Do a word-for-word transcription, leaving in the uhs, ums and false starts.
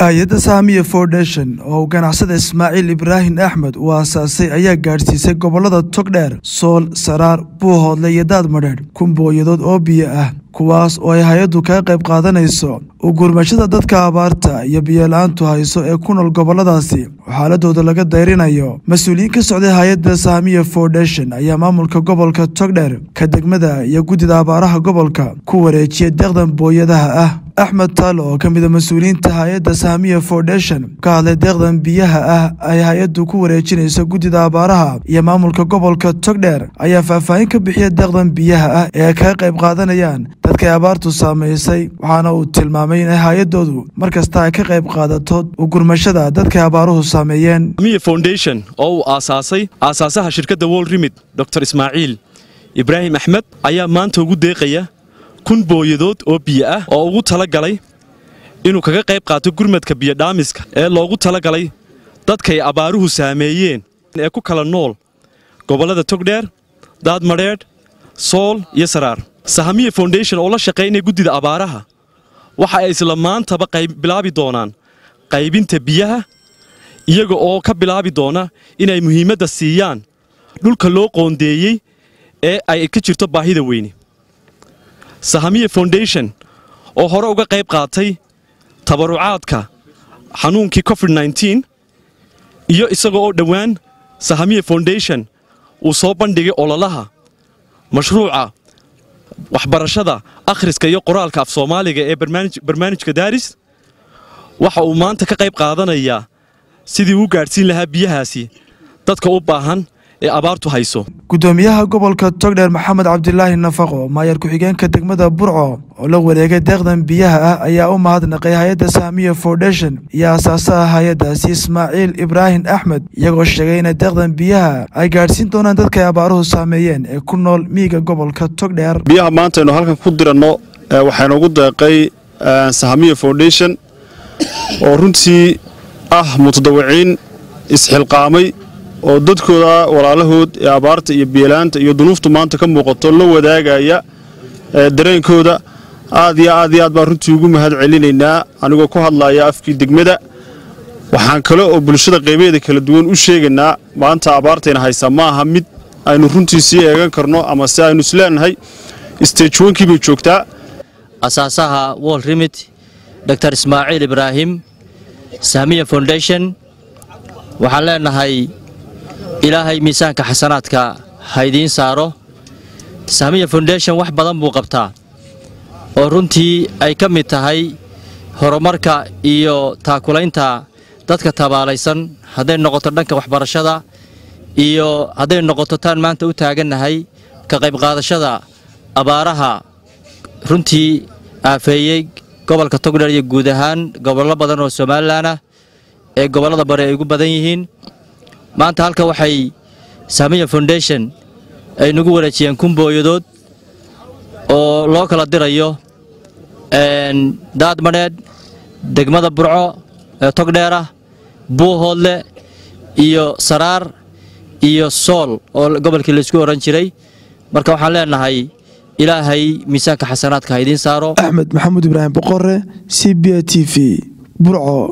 hay'adda Saamiya Foundation oo ganacsade Ismaaciil Ibraahim Axmed uu aasaasay ayaa gaarsiisay gobolada Togdheer, Sool, Saraar, Buuhoodle iyo Daadmadheedh kun booyadood oo biyo ah kuwaas oo ay hay'addu ka qayb qaadanayso u gurmashada dadka abaarta iyo biyo la'aantu hayso ee ku nool goboladaasi xaaladooda laga dayrinayo. Mas'uuliyiin ka socday hay'adda Saamiya Foundation ayaa maamulka gobolka Togdheer ka degmada iyo gudida abaaraha gobolka ku wareejiyay deeqdan booyadaha ah. Axmed Talo oo kamid ah mas'uuliyiinta hay'adda Saamiya Foundation ka hadlay deeqdan biyaha ah ay hay'addu ku wareejinayso gudida abaaraha iyo maamulka gobolka Togdheer ayaa faahfaahin ka bixiyay deeqdan biyaha ah ee ka qayb qaadanayaan dadka abaartu saameysay, waxaana uu tilmaamay in hay'adoodu markasta ay ka qayb qaadato u gurmashada dadka abaaruhu saameeyeen. Saamiya Foundation oo aasaasay aasaasaha shirkadda World Remit Doctor Ismaaciil Ibraahim Axmed ayaa maanta ugu deeqaya kun booyadood oo biyo ah oo ugu tala galay inuu kaga qayb qaato gurmadka biyo dhaamiska ee loogu tala galay dadka ay abaaruhu saameeyeen ee ku kala nool gobolada Togdheer, Daadmadheedh, Sool iyo Saraar. Saamiya Foundation oo la shaqeynay gudida abaaraha waxa ay isla maantaba qayb bilaabi doonaan qaybinta biyaha iyaga oo ka bilaabi doona inay muhiimadda siiyaan dhulka loo qoondeeyay ee ay ka jirto baahida weyn. Saamiya Foundation oo hore uga qayb qaatay tabarucaadka xanuunkii COVID nineteen iyo isagoo oo dhawaan Saamiya Foundation uu soo bandhigay ololaha mashruuca waxbarashada akhriska iyo qoraalka af Soomaaliga ee barnaamijka Daaris waxa uu maanta ka qayb qaadanayaa sidii uu gaarsiin lahaa biyahaasi dadka u baahan ee abaartu hayso. Gudoomiyaha gobolka Togdheer Maxamed Cabdilaahi Nafaqo maayar ku-xigeenka degmada Burco oo la wareegay deeqdan biyaha ah ayaa u mahadnaqay hay'adda Saamiya Foundation iyo aasaasaha hay'addaasi Ismaaciil Ibraahim Axmed iyagoo sheegay in deeqdan biyaha ay gaarsiin doonaan dadka abaaruhu saameeyeen ee ku nool miyiga gobolka Togdheer. biyaha maanta aynu halkan ku dirano waxaynu ugu deeqay Saamiya Foundation oo runtii ah mutadawiciin isxilqaamay oo dadkooda walaalahood ee abaarta iyo biilaanta iyo dunuuftu maanta ka muuqato la wadaagaya dareenkooda aad iyo aad iyo aad baan runtii ugu mahad celinaynaa anigoo ku hadlaya afkii degmada. waxaan kale oo bulshada qaybeeda kala duwan u sheegaynaa maanta abaartayna haysa ma aha mid aynu runtii sii eegan karno ama si aynu isleenahay stage one kii bay joogtaa. asaasaha World Remit Doctor Ismaaciil Ibraahim Saamiya Foundation waxaan leenahay ilaahay miisaanka xasanaadka haydiin saaro. Saamiya Foundation wax badan buu qabtaa oo runtii ay ka mid tahay horumarka iyo taakulaynta dadka tabaalaysan haday noqoto dhanka waxbarashada iyo haday noqoto taan maanta u taaganahay ka qayb qaadashada abaaraha runtii aafeeyay gobolka Togdheer iyo guud ahaan gobollo badan oo Soomaaliland ah ee gobolada bari ay ugu badan yihiin. maanta halka waxay Saamiya Foundation ay nagu wareejiyeen kun booyadood oo loo kala dirayo een Daadmadheedh, degmada Burco ee Togdheer, Buuhoodle iyo Saraar iyo Sool oo gobolkii la isku oran jiray. marka waxaan leenahay ilaahay miisaanka xasanaadka haydiin saaro. Axmed Maxamuud Ibraahim Boqorre, C B A T V, Burco.